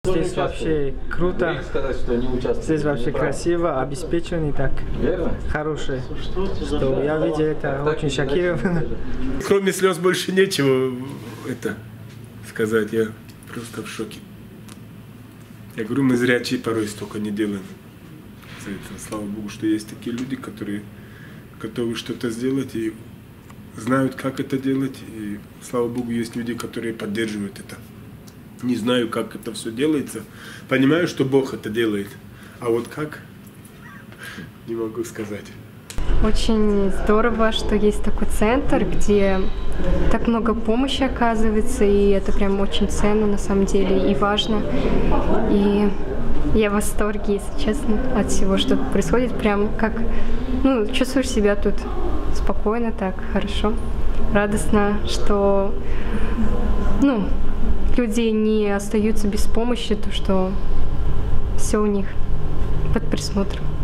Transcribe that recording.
здесь вообще круто, здесь вообще красиво, обеспеченный, так, хороший. Что я видел, это очень шокировано. Кроме слез больше нечего это сказать, я просто в шоке. Я говорю, мы зрячие порой столько не делаем. Слава Богу, что есть такие люди, которые готовы что-то сделать и знают, как это делать. И слава Богу, есть люди, которые поддерживают это. Не знаю, как это все делается. Понимаю, что Бог это делает. А вот как, не могу сказать. Очень здорово, что есть такой центр, где так много помощи оказывается, и это прям очень ценно на самом деле и важно. И я в восторге, если честно, от всего, что происходит. Прям как, чувствуешь себя тут спокойно, так, хорошо, радостно, что, люди не остаются без помощи, то что все у них под присмотром.